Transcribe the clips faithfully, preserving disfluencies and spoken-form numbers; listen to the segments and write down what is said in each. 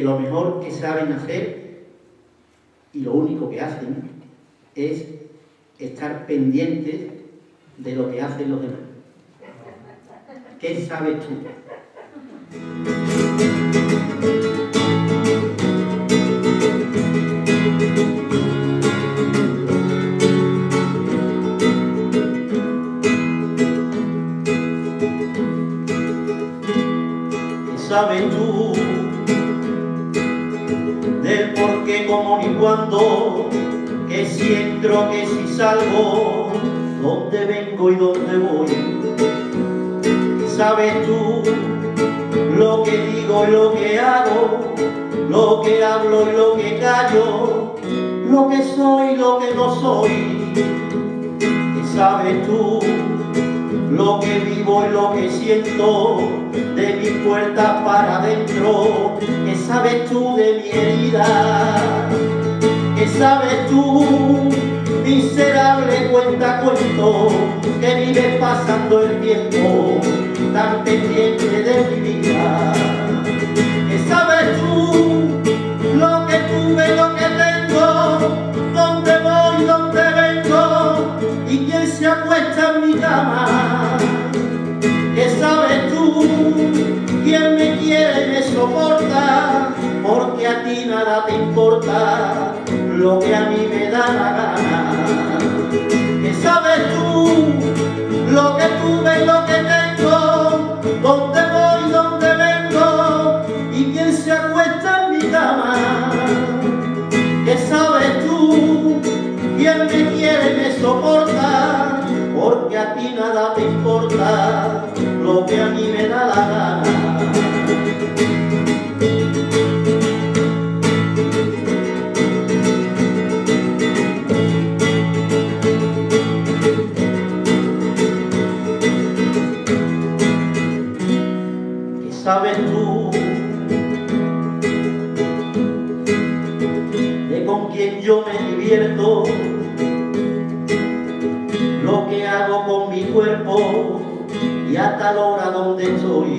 lo mejor que saben hacer y lo único que hacen es estar pendientes de lo que hacen los demás. ¿Qué sabes tú? ¿Qué sabes tú del por qué, cómo ni cuándo? Que si entro, que si salgo, dónde vengo y dónde voy. ¿Qué sabes tú lo que digo y lo que hago, lo que hablo y lo que callo, lo que soy y lo que no soy? ¿Qué sabes tú lo que vivo y lo que siento, de mis puertas para adentro? ¿Qué sabes tú de mi herida? ¿Qué sabes tú, miserable cuentacuento, que vives pasando el tiempo tan pendiente de mi vida? ¿Qué sabes tú lo que tuve, lo que tengo, dónde voy, dónde vengo y quién se acuesta en mi cama? ¿Qué sabes tú quién me quiere y me soporta? Porque a ti nada te importa lo que a mí me da la gana. ¿Qué sabes tú lo que tuve y lo que tengo, dónde voy, dónde vengo y quién se acuesta en mi cama? ¿Qué sabes tú quién me quiere y me soporta? Porque a ti nada te importa lo que a mí me da la gana. ¿Sabes tú de con quién yo me divierto, lo que hago con mi cuerpo y a tal hora donde estoy?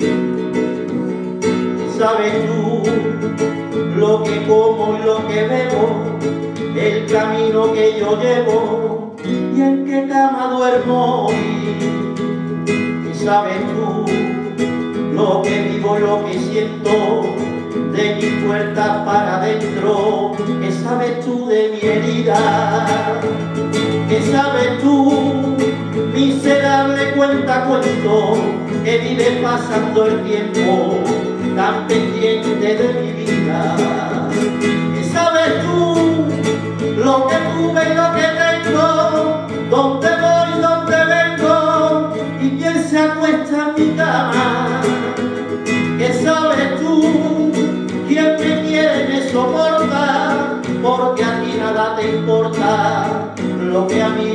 ¿Sabes tú lo que como y lo que bebo, el camino que yo llevo y en qué cama duermo hoy? ¿Sabes tú lo que vivo, lo que siento, de mis puertas para adentro? ¿Qué sabes tú de mi herida? ¿Qué sabes tú, miserable cuentacuento, que vive pasando el tiempo tan pendiente de mi vida? ¿Qué sabes tú lo que tuve y lo que tengo, dónde voy, dónde vengo y quién se acuesta en mi cama? ¿Qué sabes tú quién me quiere y me soporta? Porque a ti nada te importa lo que a mí